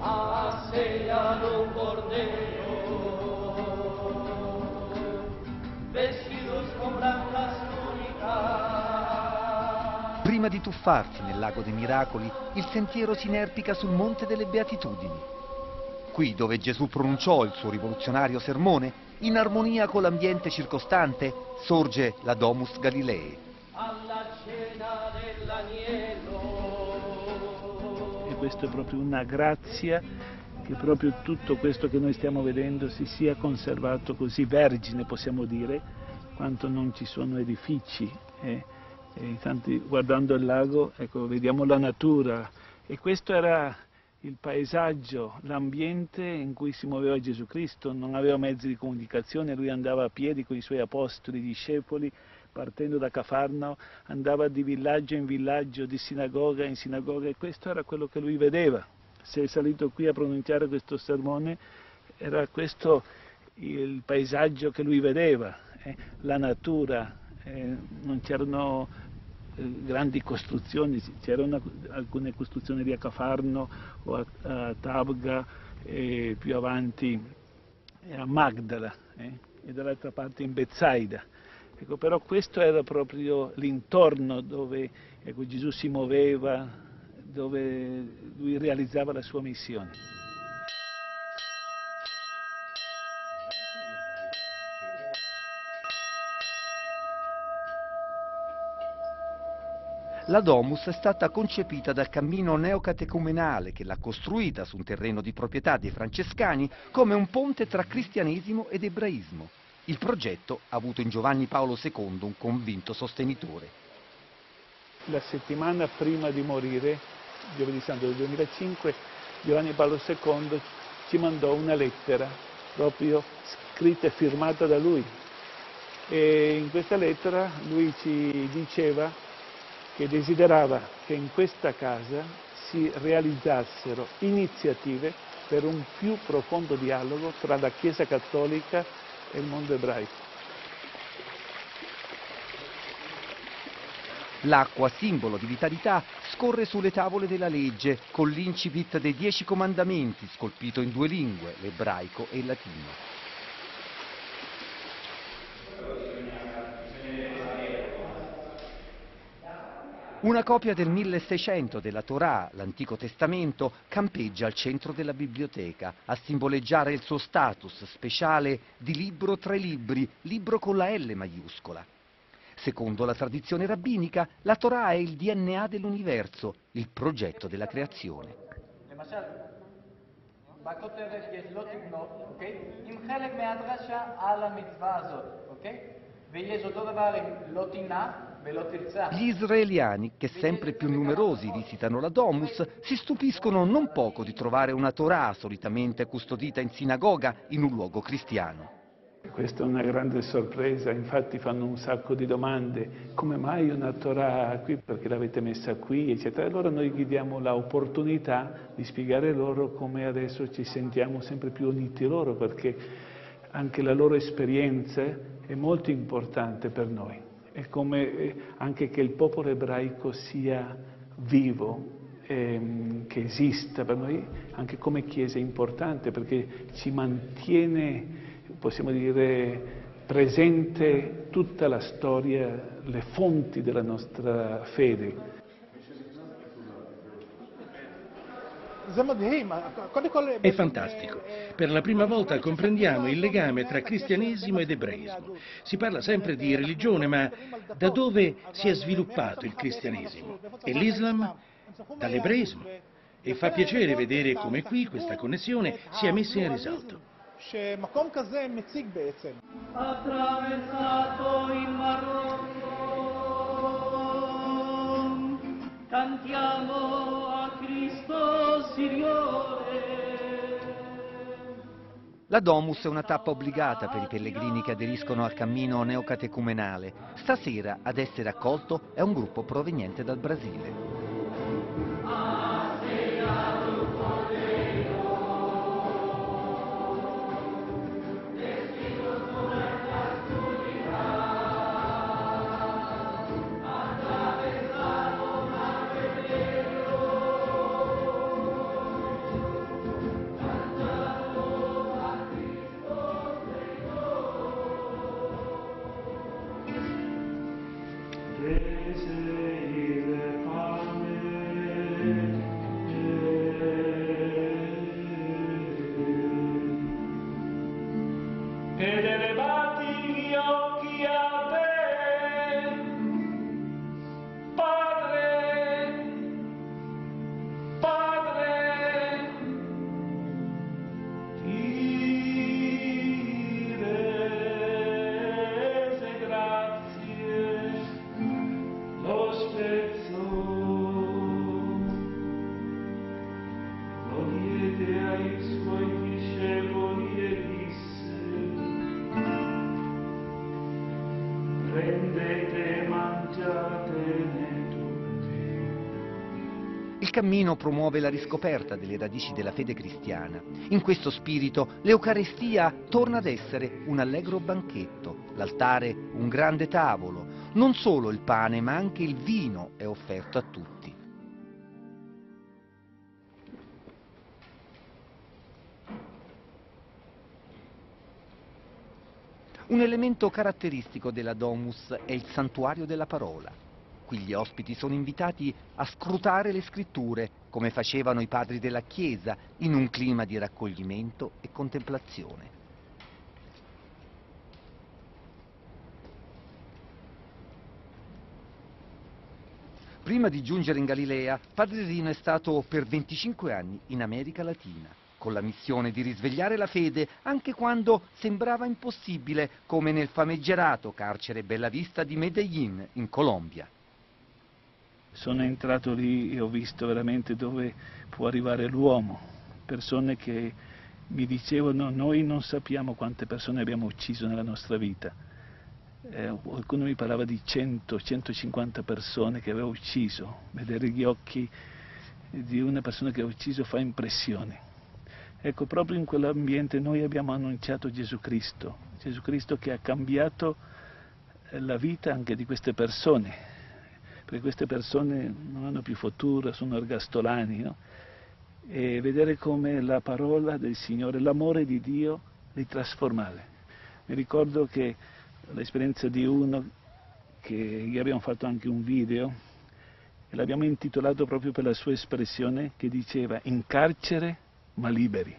ha sellado un cordero, vestidos con blancas túnicas. Prima di tuffarsi nel lago dei miracoli, il sentiero si inerpica sul Monte delle Beatitudini. Qui dove Gesù pronunciò il suo rivoluzionario sermone, in armonia con l'ambiente circostante, sorge la Domus Galilee. Alla cena dell'agnello. E questo è proprio una grazia, che proprio tutto questo che noi stiamo vedendo si sia conservato così vergine, possiamo dire, quanto non ci sono edifici. E infatti guardando il lago, ecco, vediamo la natura, e questo era il paesaggio, l'ambiente in cui si muoveva Gesù Cristo. Non aveva mezzi di comunicazione, lui andava a piedi con i suoi apostoli, i discepoli, partendo da Cafarnao, andava di villaggio in villaggio, di sinagoga in sinagoga, e questo era quello che lui vedeva. Se è salito qui a pronunciare questo sermone, era questo il paesaggio che lui vedeva, la natura, non c'erano grandi costruzioni, c'erano alcune costruzioni lì a Cafarno o a Tabga, e più avanti a Magdala, e dall'altra parte in Betsaida. Ecco, però questo era proprio l'intorno dove, ecco, Gesù si muoveva, dove lui realizzava la sua missione. La Domus è stata concepita dal cammino neocatecumenale che l'ha costruita su un terreno di proprietà dei francescani come un ponte tra cristianesimo ed ebraismo. Il progetto ha avuto in Giovanni Paolo II un convinto sostenitore. La settimana prima di morire, giovedì santo del 2005, Giovanni Paolo II ci mandò una lettera proprio scritta e firmata da lui, e in questa lettera lui ci diceva che desiderava che in questa casa si realizzassero iniziative per un più profondo dialogo tra la Chiesa cattolica e il mondo ebraico. L'acqua, simbolo di vitalità, scorre sulle tavole della legge con l'incipit dei 10 comandamenti scolpito in 2 lingue, l'ebraico e il latino. Una copia del 1600 della Torah, l'Antico Testamento, campeggia al centro della biblioteca, a simboleggiare il suo status speciale di libro tra i libri, libro con la L maiuscola. Secondo la tradizione rabbinica, la Torah è il DNA dell'universo, il progetto della creazione. Gli israeliani, che sempre più numerosi visitano la Domus, si stupiscono non poco di trovare una Torah solitamente custodita in sinagoga in un luogo cristiano. Questa è una grande sorpresa, infatti fanno un sacco di domande: come mai una Torah qui, perché l'avete messa qui, eccetera. Allora noi gli diamo l'opportunità di spiegare loro come adesso ci sentiamo sempre più uniti loro, perché anche la loro esperienza è molto importante per noi. È come anche che il popolo ebraico sia vivo, che esista per noi, anche come Chiesa è importante, perché ci mantiene, possiamo dire, presente tutta la storia, le fonti della nostra fede. È fantastico. Per la prima volta comprendiamo il legame tra cristianesimo ed ebraismo. Si parla sempre di religione, ma da dove si è sviluppato il cristianesimo? E l'Islam? Dall'ebraismo. E fa piacere vedere come qui questa connessione sia messa in risalto. Attraversato il Mar Rosso, cantiamo a Cristo Signore. La Domus è una tappa obbligata per i pellegrini che aderiscono al cammino neocatecumenale. Stasera ad essere accolto è un gruppo proveniente dal Brasile. ed elevati gli occhi a te, Padre, Padre, ti rese grazie, lo spezzò, lo diede ai suoi discepoli e disse: prendete e mangiatene tutti. Il cammino promuove la riscoperta delle radici della fede cristiana. In questo spirito l'Eucaristia torna ad essere un allegro banchetto, l'altare un grande tavolo. Non solo il pane ma anche il vino è offerto a tutti. Un elemento caratteristico della Domus è il santuario della parola. Qui gli ospiti sono invitati a scrutare le scritture, come facevano i padri della Chiesa, in un clima di raccoglimento e contemplazione. Prima di giungere in Galilea, Padre Rino è stato per 25 anni in America Latina, con la missione di risvegliare la fede anche quando sembrava impossibile, come nel famigerato carcere Bellavista di Medellín, in Colombia. Sono entrato lì e ho visto veramente dove può arrivare l'uomo, persone che mi dicevano: noi non sappiamo quante persone abbiamo ucciso nella nostra vita. Qualcuno mi parlava di 100-150 persone che aveva ucciso. Vedere gli occhi di una persona che ha ucciso fa impressione. Ecco, proprio in quell'ambiente noi abbiamo annunciato Gesù Cristo che ha cambiato la vita anche di queste persone, perché queste persone non hanno più futuro, sono ergastolani, no? E vedere come la parola del Signore, l'amore di Dio li trasformava. Mi ricordo che l'esperienza di uno che gli abbiamo fatto anche un video e l'abbiamo intitolato proprio per la sua espressione, che diceva: in carcere ma liberi.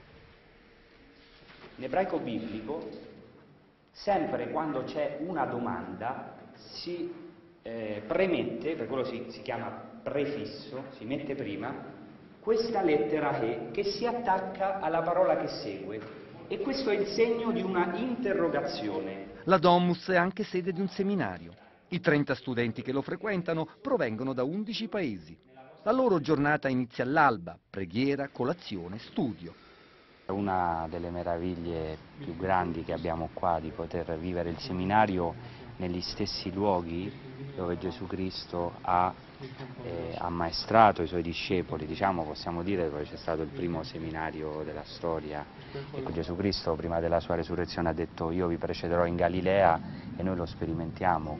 In ebraico biblico, sempre quando c'è una domanda si premette, per quello si chiama prefisso, si mette prima questa lettera che si attacca alla parola che segue, e questo è il segno di una interrogazione. La Domus è anche sede di un seminario. I 30 studenti che lo frequentano provengono da 11 paesi. La loro giornata inizia all'alba: preghiera, colazione, studio. Una delle meraviglie più grandi che abbiamo qua, di poter vivere il seminario negli stessi luoghi dove Gesù Cristo ha ammaestrato i suoi discepoli, diciamo, possiamo dire, dove c'è stato il primo seminario della storia. Ecco, Gesù Cristo prima della sua resurrezione ha detto: io vi precederò in Galilea, e noi lo sperimentiamo.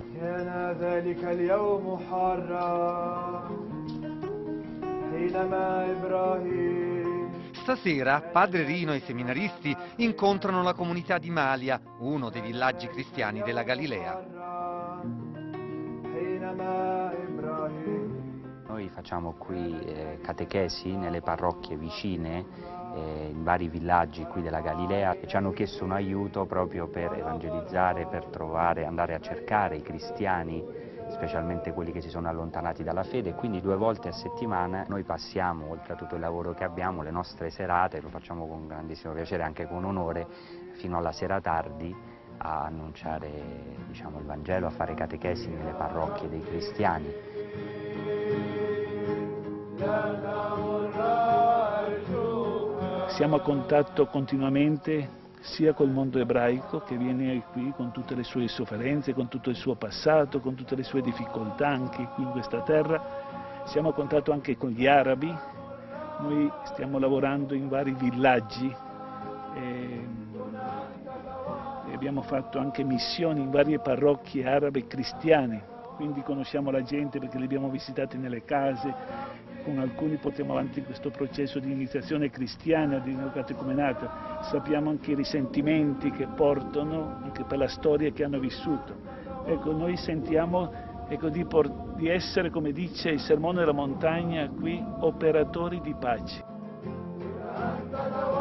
Stasera Padre Rino e i seminaristi incontrano la comunità di Malia, uno dei villaggi cristiani della Galilea. Noi facciamo qui catechesi nelle parrocchie vicine, in vari villaggi qui della Galilea, e ci hanno chiesto un aiuto proprio per evangelizzare, per trovare, andare a cercare i cristiani, specialmente quelli che si sono allontanati dalla fede. Quindi 2 volte a settimana noi passiamo, oltre a tutto il lavoro che abbiamo, le nostre serate, lo facciamo con grandissimo piacere, anche con onore, fino alla sera tardi, a annunciare, diciamo, il Vangelo, a fare catechesi nelle parrocchie dei cristiani. Siamo a contatto continuamente sia col mondo ebraico, che viene qui con tutte le sue sofferenze, con tutto il suo passato, con tutte le sue difficoltà anche qui in questa terra. Siamo a contatto anche con gli arabi. Noi stiamo lavorando in vari villaggi e abbiamo fatto anche missioni in varie parrocchie arabe e cristiane, quindi conosciamo la gente perché li abbiamo visitati nelle case. Con alcuni portiamo avanti questo processo di iniziazione cristiana, di neocatecumenato. Sappiamo anche i risentimenti che portano, anche per la storia che hanno vissuto. Ecco, noi sentiamo, ecco, di essere, come dice il Sermone della Montagna qui, operatori di pace.